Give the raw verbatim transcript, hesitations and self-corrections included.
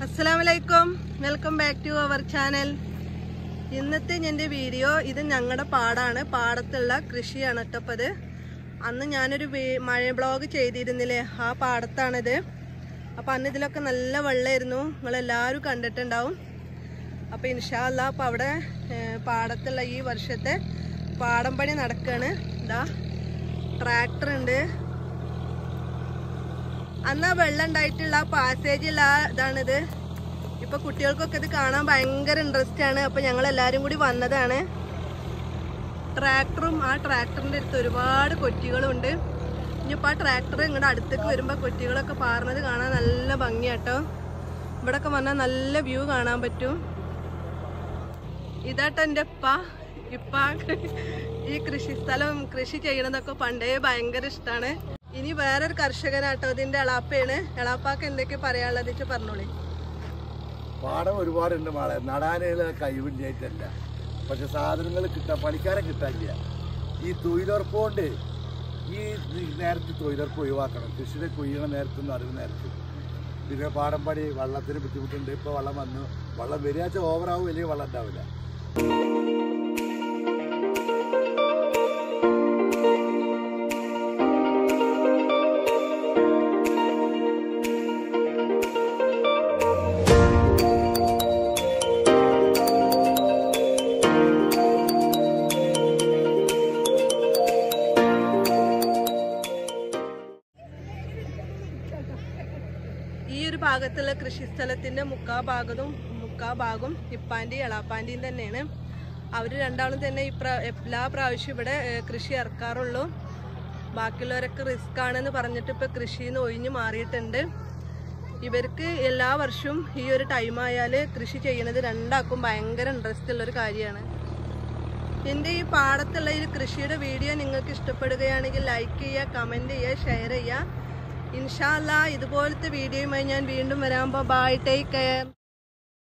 അസ്സലാമലൈക്കും, welcome back to our channel. ഇന്നത്തെ എൻ്റെ വീഡിയോ ഇത് ഞങ്ങളുടെ പാടാണ്, പാടത്തുള്ള കൃഷിയാണ് കേട്ടപ്പത്. അന്ന് ഞാനൊരു മഴ ബ്ലോഗ് ചെയ്തിരുന്നില്ലേ, ആ പാടത്താണിത്. അപ്പം അന്ന് ഇതിലൊക്കെ നല്ല വെള്ളമായിരുന്നു, നിങ്ങളെല്ലാവരും കണ്ടിട്ടുണ്ടാവും. അപ്പം ഇൻഷാ അല്ലാ അപ്പം അവിടെ പാടത്തുള്ള ഈ വർഷത്തെ പാടം പണി നടക്കുകയാണ്. ഇതാ ട്രാക്ടർ ഉണ്ട്. അന്ന് ആ വെള്ളം ഉണ്ടായിട്ടുള്ള പാസേജ് ഉള്ള ഇതാണിത്. ഇപ്പൊ കുട്ടികൾക്കൊക്കെ ഇത് കാണാൻ ഭയങ്കര ഇൻട്രസ്റ്റ് ആണ്. അപ്പൊ ഞങ്ങൾ എല്ലാരും കൂടി വന്നതാണ്. ട്രാക്ടറും ആ ട്രാക്ടറിന്റെ അടുത്ത് ഒരുപാട് കൊറ്റികളുണ്ട്. ഇനിയിപ്പോ ആ ട്രാക്ടർ ഇങ്ങോട്ട് അടുത്തേക്ക് വരുമ്പോ കൊറ്റികളൊക്കെ പാറുന്നത് കാണാൻ നല്ല ഭംഗിയാട്ടോ. ഇവിടൊക്കെ വന്നാൽ നല്ല വ്യൂ കാണാൻ പറ്റും. ഇതാട്ടോ എൻ്റെ ഉപ്പ. ഇപ്പ ഈ കൃഷി സ്ഥലം കൃഷി ചെയ്യണതൊക്കെ പണ്ടേ ഭയങ്കര ഇഷ്ടമാണ്. ഇനി വേറൊരു കർഷകനാട്ടോ, ഇതിന്റെ എളാപ്പയാണ്. എളാപ്പാക്ക് എന്തൊക്കെ പറയാനുള്ളത് വെച്ച് പറഞ്ഞോളി. പാടം ഒരുപാടുണ്ട് മാളെ, നടാനുള്ള കഴിവില്ലായിട്ടല്ല, പക്ഷെ സാധനങ്ങൾ കിട്ടാൻ പണിക്കാരെ കിട്ടാനില്ല. ഈ തൊഴിലുറപ്പ് കൊണ്ട് ഈ നേരത്തെ തൊഴിലുറപ്പ് ഒഴിവാക്കണം. കൃഷിയുടെ കൊയ്യണ നേരത്തും നടുന്ന നേരത്ത്. പിന്നെ പാടം പണി വെള്ളത്തിന് ബുദ്ധിമുട്ടുണ്ട്. ഇപ്പോൾ വെള്ളം വന്നു, വെള്ളം വരികച്ച ഓവറാവും, വലിയ വെള്ളം ഉണ്ടാവില്ല. ഈ ഒരു ഭാഗത്തുള്ള കൃഷിസ്ഥലത്തിന്റെ മുക്കാ ഭാഗത്തും മുക്കാ ഭാഗം ഇപ്പാൻ്റെയും എളാപ്പാൻ്റെയും തന്നെയാണ്. അവർ രണ്ടാളും തന്നെ ഇപ്രാ എല്ലാ പ്രാവശ്യം ഇവിടെ കൃഷി ഇറക്കാറുള്ളൂ. ബാക്കിയുള്ളവരൊക്കെ റിസ്ക് ആണെന്ന് പറഞ്ഞിട്ട് ഇപ്പം കൃഷിയിൽ നിന്ന് ഒഴിഞ്ഞു മാറിയിട്ടുണ്ട്. ഇവർക്ക് എല്ലാ വർഷവും ഈ ഒരു ടൈം ആയാൽ കൃഷി ചെയ്യുന്നത് രണ്ടാക്കും ഭയങ്കര ഇൻട്രസ്റ്റ് ഉള്ളൊരു കാര്യമാണ്. എൻ്റെ ഈ പാടത്തുള്ള ഈ കൃഷിയുടെ വീഡിയോ നിങ്ങൾക്ക് ഇഷ്ടപ്പെടുകയാണെങ്കിൽ ലൈക്ക് ചെയ്യുക, കമൻറ്റ് ചെയ്യുക, ഷെയർ ചെയ്യുക. ഇൻഷാ അല്ലാ ഇതുപോലത്തെ വീഡിയോയുമായി ഞാൻ വീണ്ടും വരാം. Bye, take care.